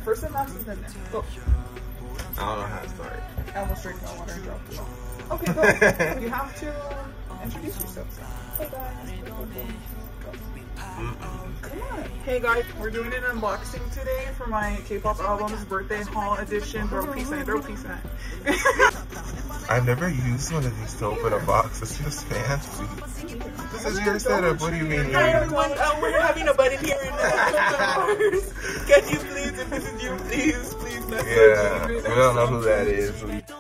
First and last is in there. Go. I don't know how to start. I almost drank my water and dropped it. Okay, go. You have to introduce yourself. Hey guys. Come on. Hey guys, we're doing an unboxing today for my K-pop album's birthday haul edition. Throw peace sign. I've never used one of these to open a box. It's just fancy. This is your setup. What do you mean? Hi everyone. We're having a button here in Can you please, if this is you, please message me. Yeah, we don't know who that is.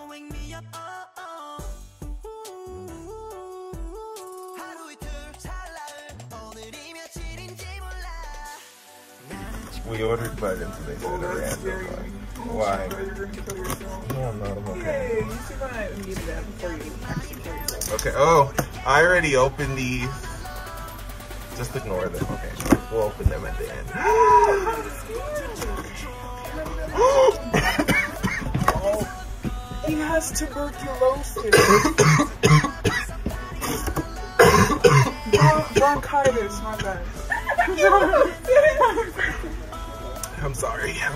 We ordered buttons and they said a random one. Why? No, I'm okay. Yay, you should want to need that before you actually kill yourself. Okay, oh, I already opened these. Just ignore them, okay. We'll open them at the end. Oh, he has tuberculosis. Bronchitis, my bad. I'm sorry. Okay.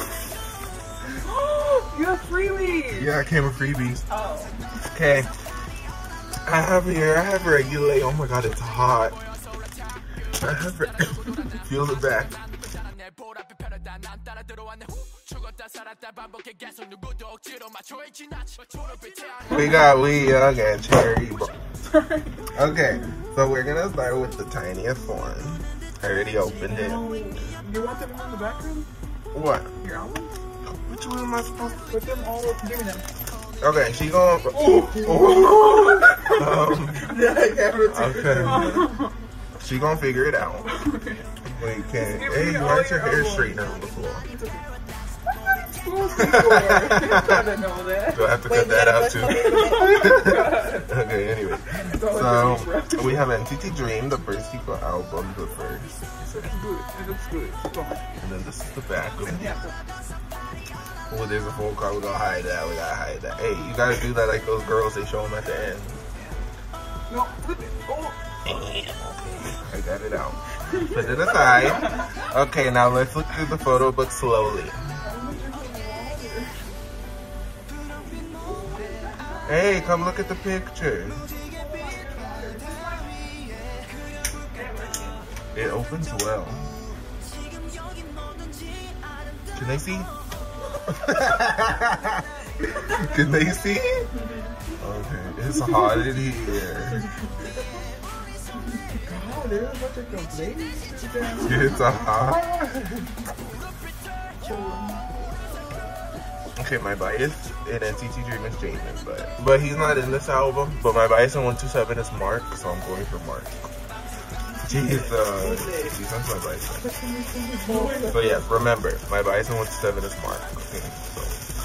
You have freebies. Yeah, I came with freebies. Oh. Okay. I have regular. Oh my god, it's hot. I have feel the back. We got cherry. Okay, so we're gonna start with the tiniest one. I already opened it. You want them all in the background? What? Your album? Which one am I supposed to put them all? Give me them. Okay, she gonna. Okay. She gonna figure it out. Wait, can hey, why is your hair straightened on the floor? Do I have to cut that out too? Okay, anyway. So we have NCT Dream, the first secret album, the first. It looks good. And then this is the back of it. Oh, there's a full card. We gotta hide that. Hey, you gotta do that like those girls. They show them at the end. No, put it. I got it out. Put it aside. Okay, now let's look through the photo book slowly. Hey, come look at the picture. It opens well. Can they see? Can they see? Okay, it's hot in here. God, there's a bunch of complaints. It's hot. Okay, my bias in NCT Dream is Jamin, but he's not in this album. But my bias in 127 is Mark, so I'm going for Mark. She's on my bias. So yes, remember, my bias in 127 is Mark. Okay, so.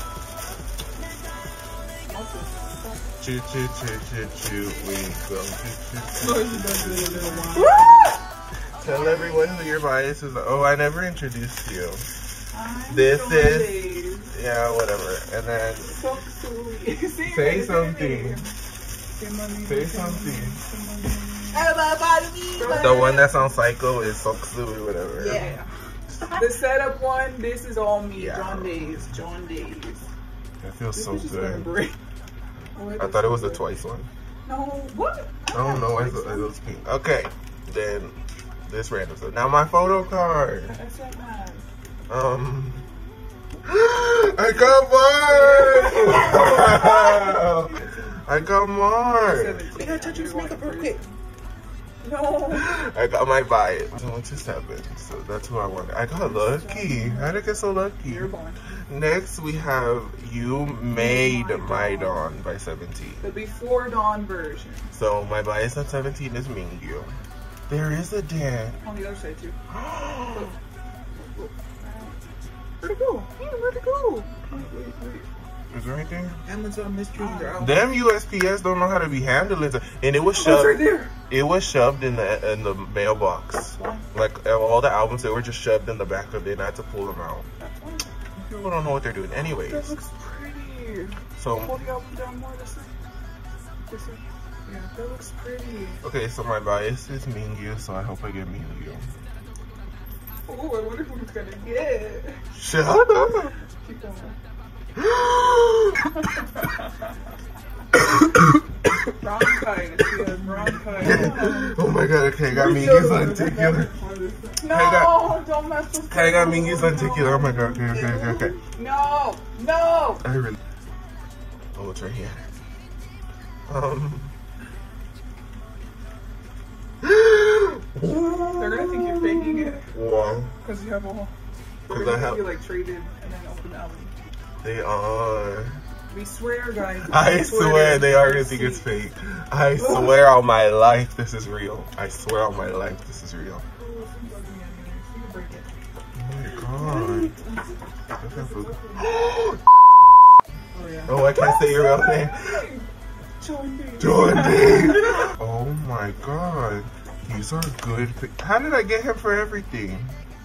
Choo choo choo choo choo, we go choo choo. Tell everyone who your bias is. Oh, I never introduced you. This is. Yeah, whatever. And then say something. Say something. The one that's on Psycho is Soksui, whatever. Yeah. The setup one, this is all me. Yeah. John Days. That feels so good. Oh, I thought it was the Twice one. No, what? I don't know. It was pink. Okay, then this random stuff. Now my photo card. I said that. I got Mark! I got Mark! Can I touch your makeup real quick? No. I got my bias. 127, so that's who I wanted. I got lucky. How did I get so lucky? You're born. Next, we have You Made My Dawn by 17. The Before Dawn version. So my bias on 17 is Mingyu. There is a dad. On the other side too. Where'd it go? Where'd it go? Wait. Is it right there? Amazon mystery. Them USPS don't know how to be handling it. And it was shoved. Oh, it's right there. It was shoved in the mailbox. Like all the albums, they were just shoved in the back of it, and I had to pull them out. People don't know what they're doing. Anyways. That looks pretty. So pull the album down more. This way. Yeah, that looks pretty. Okay, so my bias is Mingyu, so I hope I get Mingyu. Oh, I wonder who it's gonna get. Shut up. Keep going. Wrong kind. Wrong kind. Oh my god, okay, I got Mingy's lenticular. No, don't mess with I got Mingy's lenticular. Oh my god, okay. No, no. I really. Oh, it's right here. They're gonna think you're faking it. Why? Because you have a whole. Because They're I gonna have. think you like traded and then open the album. They are. We swear, guys. I swear they are gonna think it's fake. I swear on my life this is real. I swear on my life this is real. Oh my god. Oh, I can't say your real name. Jordan. Oh my god. These are good. How did I get him for everything?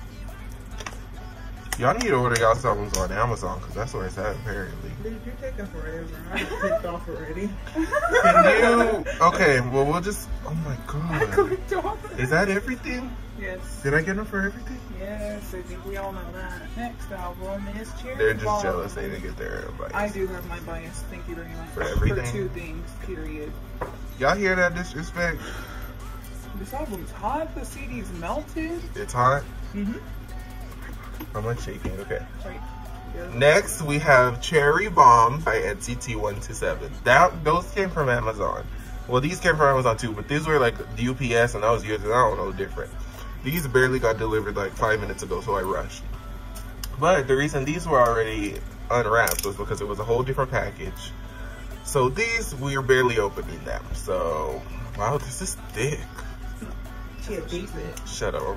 Y'all need to order y'all songs on Amazon because that's where it's at apparently. Dude, you're taking forever. I clicked off already. Can you? Okay, well we'll just. Oh my god. I clicked off. Is that everything? Yes. Did I get them for everything? Yes, I think we all know that. Next album is Cherry They're just Bomb. jealous they didn't get their bias. I do have my bias. Thank you very much. For everything? For 2 things, period. Y'all hear that disrespect? This album's hot. The CD's melted. It's hot. Mm-hmm. I'm not shaking. Okay. Right. Yeah. Next, we have Cherry Bomb by NCT127. Those came from Amazon. Well, these came from Amazon too, but these were like the UPS, and that was yours, and I don't know different. These barely got delivered like 5 minutes ago, so I rushed. But the reason these were already unwrapped was because it was a whole different package. So these, we are barely opening them. So, wow, this is thick. She a decent. Shut up.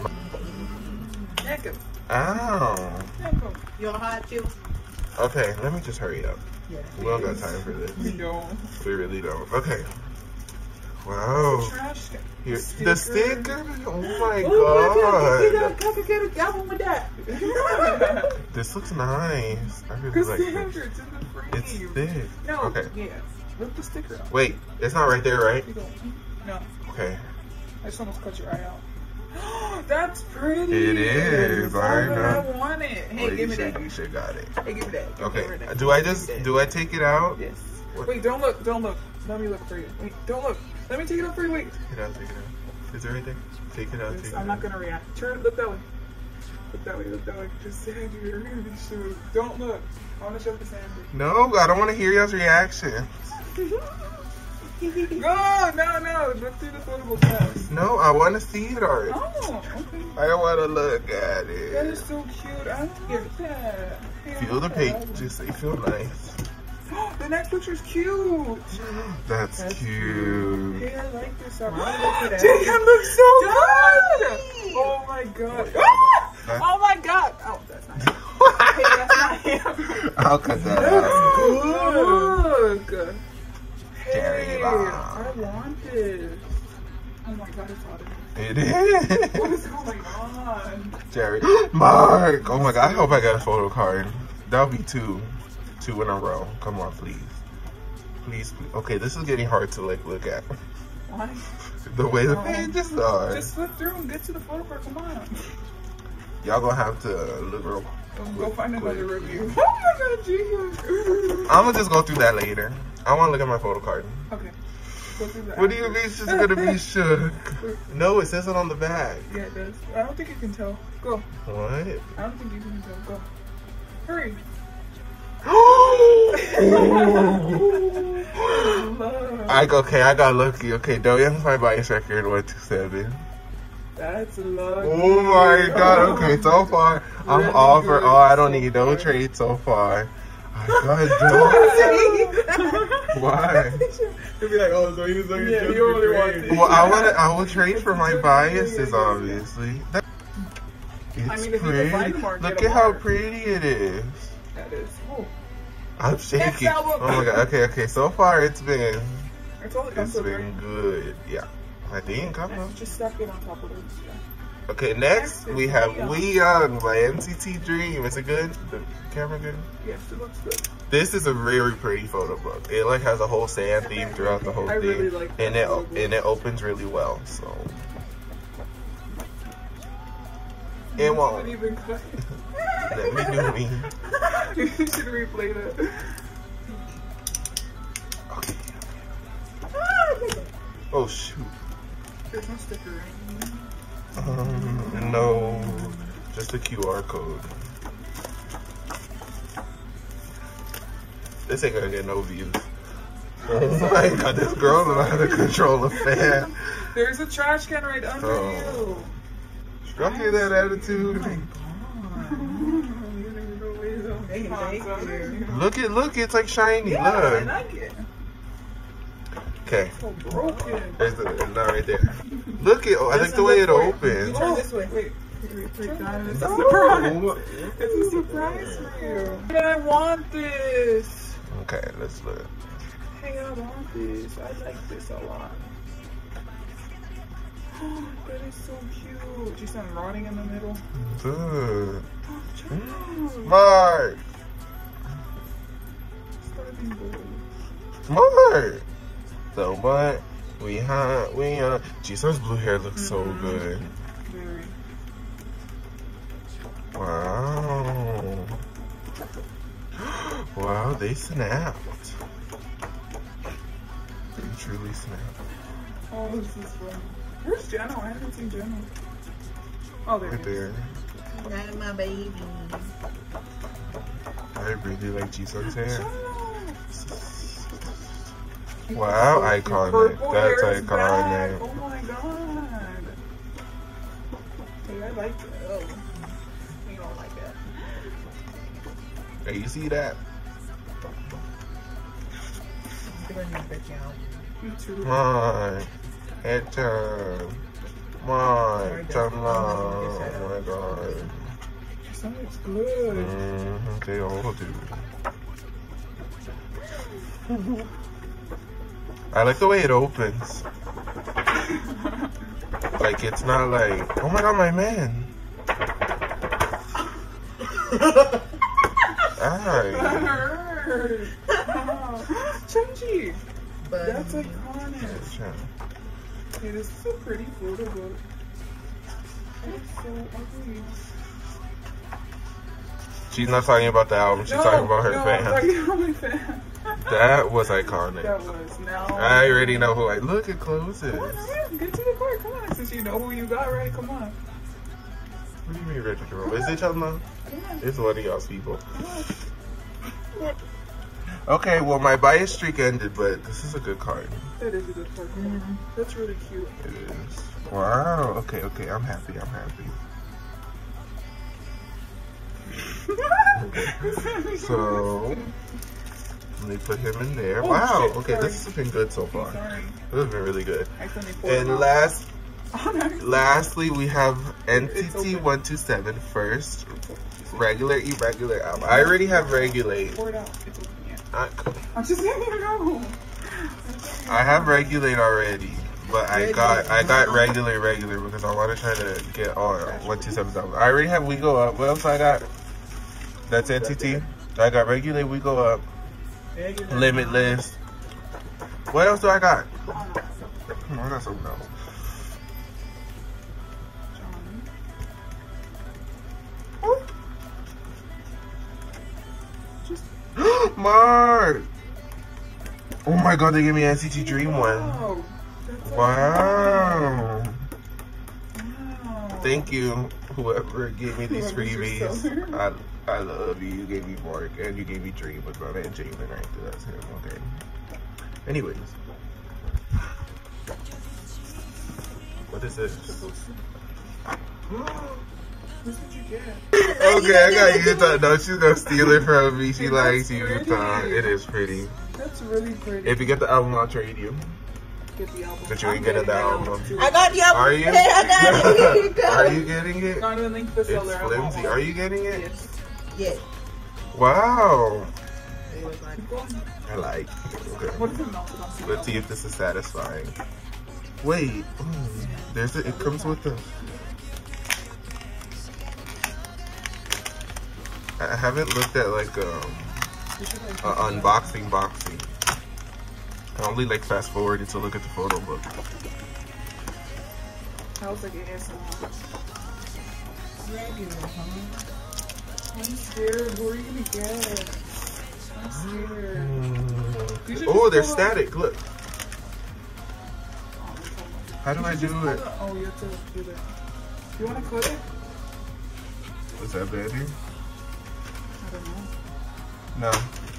Ow. You're hot too. Okay, let me just hurry up. Yeah. We don't got time for this. We don't. We really don't. Okay. Wow. Trash. Here, the sticker? Oh my god. Get a album with that. This looks nice. I really like Cassandra, it. it's in the frame. It's thick. No. Okay. Yeah. Rip the sticker out. Wait, it's not right there, right? No. Okay. I just almost cut your eye out. That's pretty. It is. I know. I want it. Hey, Well, give me that. You should got it. Hey, give me that. Okay. Do I take it out? Yes. What? Wait, don't look. Don't look. Let me look for you. Wait, don't look. Let me take it out for you. Wait. Take it out. Take it out. Is there anything? Take it out. Yes, Take it I'm out. not gonna react. Turn. Look that way. Look that way. Look that way. Cassandra, you're gonna be sure. Don't look. I want to show Cassandra. No, I don't want to hear y'all's reaction. No. Look through the foldable glass. No, I want to see it already. Oh, okay. I don't want to look at it. That is so cute. I like that. Feel the pink. Just say feel nice. The next picture's cute. That's cute. Hey, I like this. Damn, That looks so good. Oh my god. Oh my god. Oh, that's not him. Hey, that's not him. I'll cut that out. Look. Hey, I want this. Oh my god, it's hot in here. It is. What is going on? Jerry. Mark. Oh my god, I hope I got a photo card. That'll be 2 in a row. Come on, please. Please. Okay, this is getting hard to like look at. Why? The way the pages are. Just flip through and get to the photo card. Come on. Y'all gonna have to look real Go find quick. another review. Oh my god, Jesus. I'm gonna just go through that later. I want to look at my photo card. Okay. Go through that. What do you mean she's gonna be shook? No, it says it on the back. Yeah, it does. I don't think you can tell. Go. What? I don't think you can tell. Go. Hurry. Okay, I got lucky. Okay, Doyoung's my bias record 127. That's lucky. Oh my god, okay, so far I'm Really all for good. I don't need no trade so far. I got Why? You'll be like, oh, so he's like, yeah, you only want it. Well, I will trade for my biases, obviously. It's I mean, if you pretty. can find them or Look get at how them. pretty it is. That is. Oh. I'm shaking. Next album. Oh my god. Okay. So far it's been It's been good. Yeah. I think I'm up. Just stack it on top of it. Yeah. Okay, next we have We Young by NCT Dream. Is it good? The camera good? Yes, it looks good. This is a very pretty photo book. It like has a whole sand theme throughout the whole I thing, really like that and it opens really well. So It won't. Not even cut. Let me do me. You should replay that. Okay. Oh shoot. There's no sticker. No, just a QR code. This ain't gonna get no views. Oh my god, this girl knows how to control a fan. There's a trash can right under you. Y'all hear that attitude? Look, it's like shiny. Yeah, I look. like it. Okay. So broken. There's the not right there. Look it. Oh, I like the way it opens. Turn this way. Wait. It's a surprise. It's a surprise for you. I want this. Okay, let's look. Hey, I want this. I like this a lot. That is so cute. You sound rotting in the middle. Good. Mark. Mark. So what? Jisung's blue hair looks so good. Very. Wow. Wow, they snapped. They truly snapped. Oh, this is fun. Where's Jenna? I haven't seen Jenna. Oh, there Right it is. there. Not my baby. I really like Jisung's hair. Wow, iconic. That's iconic. Oh my god. Hey, I like it. Oh. You don't like it. Hey, you see that? You too. Come on. Head turn. Come on. Turn long. Oh my god. So it's good. They all do. I like the way it opens. Like, it's not like, oh my god, my man. Alright. That hurt. Chunji. That's iconic. Hey, this is a pretty photo book. It's so ugly. She's not talking about the album, she's talking about her fan. I'm talking about my fan. That was iconic. That was. Now I already know who I look, it closes. Come on, hurry, get to the car. Come on, since you know who you got, right? Come on. What do you mean, Richard Jerome? Is it Chumma? It's one of y'all's people. Okay, well, my bias streak ended, but this is a good card. That is a good card. That's really cute. It is. Wow. Okay, I'm happy. So, let me put him in there. Oh, wow. shit, Okay, sorry. this has been good so far. Sorry. This has been really good. And Lastly, we have NCT 127 first. Regular, irregular album. I already have Regulate. Pour it out. It's open, yeah. I just letting you know. have Regulate already, but I got regular because I want to try to get all 127 albums. I already have We Go Up. What else I got? That's NCT. I got Regulate, We Go Up, Limitless. What else do I got? I got something else. Mark! Oh my god, they gave me NCT Dream one. Wow. Thank you, whoever gave me these freebies. I love you. You gave me Mark and you gave me Dream with my man Jalen, right? That's him, okay. Anyways. What is this? Okay, I got Utah. No, she's gonna steal it from me. She likes Utah. It is pretty. That's really pretty. If you get the album, I'll trade you. Get the album. But you ain't getting the album. I got the album. Are you? I got it. Are you getting it? Not even link the seller. It's flimsy. Are you getting it? Yes. Yes. Wow. It was like, I like it. Okay. What if it melted on some? Let's see if this is satisfying. Wait. There's it. It comes with the. I haven't looked at like unboxing boxing. I only like fast forwarded to look at the photo book. I was like ASMR. Regular, huh? I'm scared. Who are you gonna get? I'm scared. Oh, they're static. Look. How do I do it? Oh, you have to do that. You want to cut it? Was that better? I don't know. No.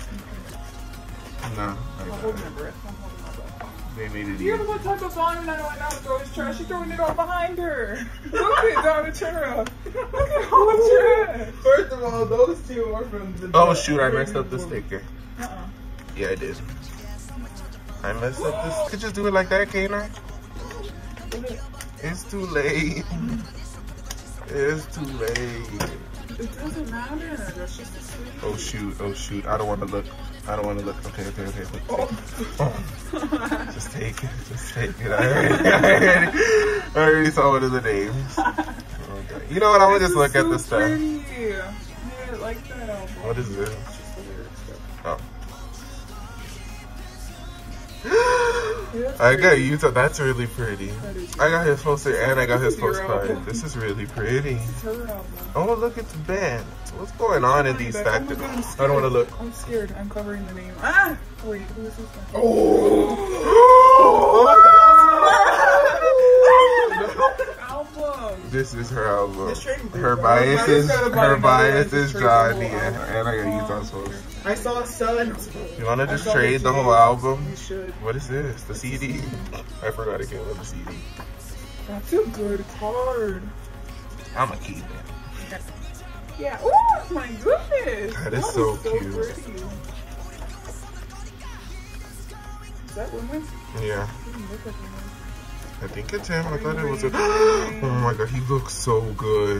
No. I'm holding my breath. I'm holding my breath. They made it You ever easy. what type of volume I know right now to throw his trash? She's throwing it all behind her. Look at Donna, turn around. Look at all the trash. First of all, those two are from the. Oh shoot, I messed up the sticker. Uh-uh. Yeah, I did. I messed up this. Could just do it like that, can't I? It's too late. It's too late. It doesn't matter. That's just a sweet. Oh shoot, oh shoot. I don't want to look. I don't want to look. Okay. Oh. Just take it. Just take it. I already saw one of the names. Okay. You know what? I'm going to just look at the stuff. Pretty. Yeah, I like that album. What is this? It's just the lyrics stuff. Oh. Yeah, I got Utah. That's really pretty. is I got his poster and I got his This is your postcard. album. This is really pretty. It's her album. Oh, look at the band. What's going on in these Oh my factories? God, I'm I scared. don't want to look. I'm scared. I'm covering the name. Ah! Wait, who is this one? Oh Album. This is her album. This trading Her booth, bias is Everybody's gotta buy Johnny, another and I got Utah's poster. I saw Sun. You want to I just saw trade the the whole CD. album? You should. What is this? The CD? I forgot to get with the CD. That's a good card. I'ma keep it. Yeah. Oh my goodness. That is was so cute. Pretty. Is that women? Yeah, Didn't look like women. I think it's him. I thought it was a. Oh my god, he looks so good.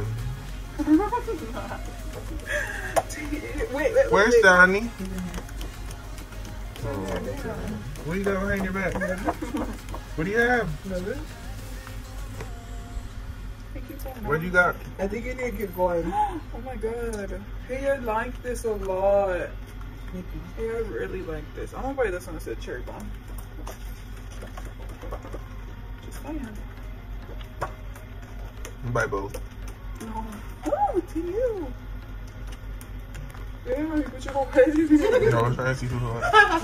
wait. Where's Donnie? Oh, What do you got behind your back? What do you have? What do you got? I think you need to keep going. Oh my god. Hey, I like this a lot. Hey, I really like this. I'm gonna buy this one instead of cherry bomb. Just saying. Buy both. No. Oh, to you. Yeah, you put your whole head in You know, I'm trying to see who it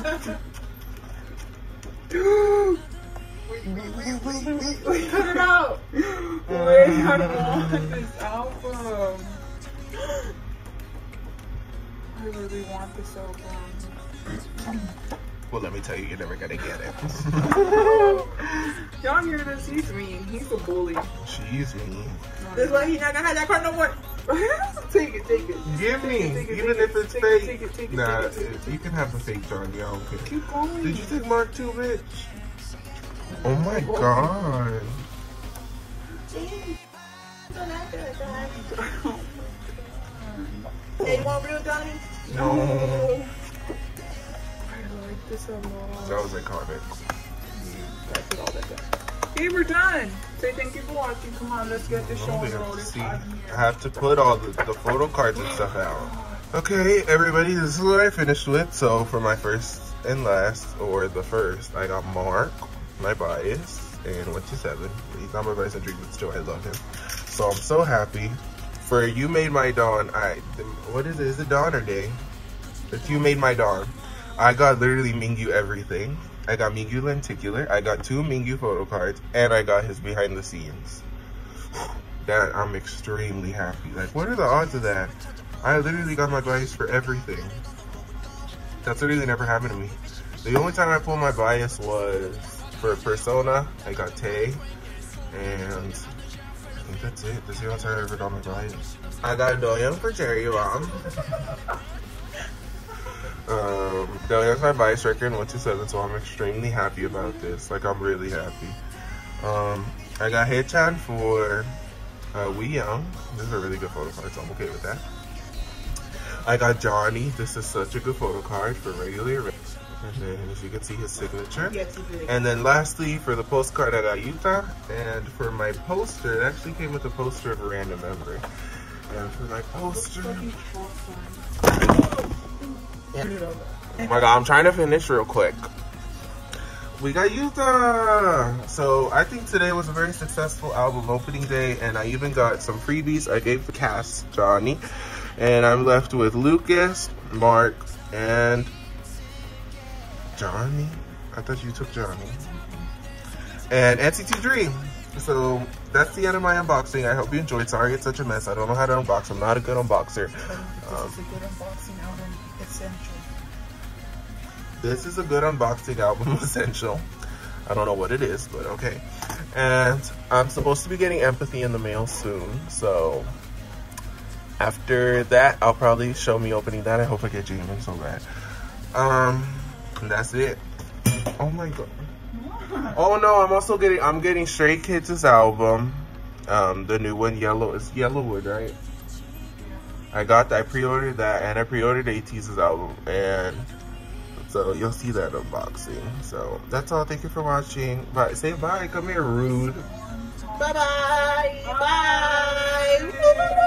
was. Wait, cut it out. Wait, I don't want this album. I really want this album. Well, let me tell you, you're never gonna get it. Y'all hear this? He's mean. He's a bully. She's mean. This why he not gonna have that card no more. Take it. Give me, Take it, even take if it, it's take fake. it, take it, Nah, take it. you can have the fake Johnny. I don't care. Keep going. Did you take Mark too, bitch? Oh my god. Hey, you want real Johnny? No. I like this a lot. That was iconic. Gotta put all that down. Okay, we're done. Say thank you for watching. Come on, let's get this show Oh, on we the have road. to It's see. hot in I here. have to put all the photo cards and stuff out. Okay, everybody, this is what I finished with. So for my first and last, or the first, I got Mark, my bias, and 127. He's not my bias and dream, but still I love him. So I'm so happy. For You Made My Dawn, what is it? Is it dawn or day? If You Made My Dawn, I got literally Mingyu everything. I got Mingyu lenticular, I got 2 Mingyu photo cards, and I got his behind the scenes. That I'm extremely happy. Like, what are the odds of that? I literally got my bias for everything. That's literally never happened to me. The only time I pulled my bias was for Persona. I got Tay, and I think that's it. That's the only time I ever got my bias. I got Doyoung for Cherry Bomb. Doyoung's my bias record in 127, so I'm extremely happy about this. Like, I'm really happy. I got Haechan for We Young. This is a really good photo card, so I'm okay with that. I got Johnny. This is such a good photo card for regular-irregular. And then, as you can see, his signature. Yes, you did. And then lastly, for the postcard, I got Utah. And for my poster, it actually came with a poster of a random member. And for my poster... Oh my god, I'm trying to finish real quick. we got Yuta. So I think today was a very successful album opening day, and I even got some freebies. I gave the cast Johnny, and I'm left with Lucas, Mark, and Johnny. I thought you took Johnny. And NCT Dream. So that's the end of my unboxing. I hope you enjoyed. Sorry it's such a mess. I don't know how to unbox. I'm not a good unboxer. This is a good unboxing album essential. This is a good unboxing album essential. I don't know what it is, but okay. And I'm supposed to be getting Empathy in the mail soon. So after that, I'll probably show me opening that. I hope I get Jamin so bad. And that's it. Oh my god. Oh no, I'm getting Stray Kids' album. The new one, Yellow, is Yellowwood, right? I pre-ordered that, and I pre-ordered ATEEZ's album, and so you'll see that unboxing. So that's all. Thank you for watching. Bye. Say bye. Come here, rude. Bye-bye. Bye.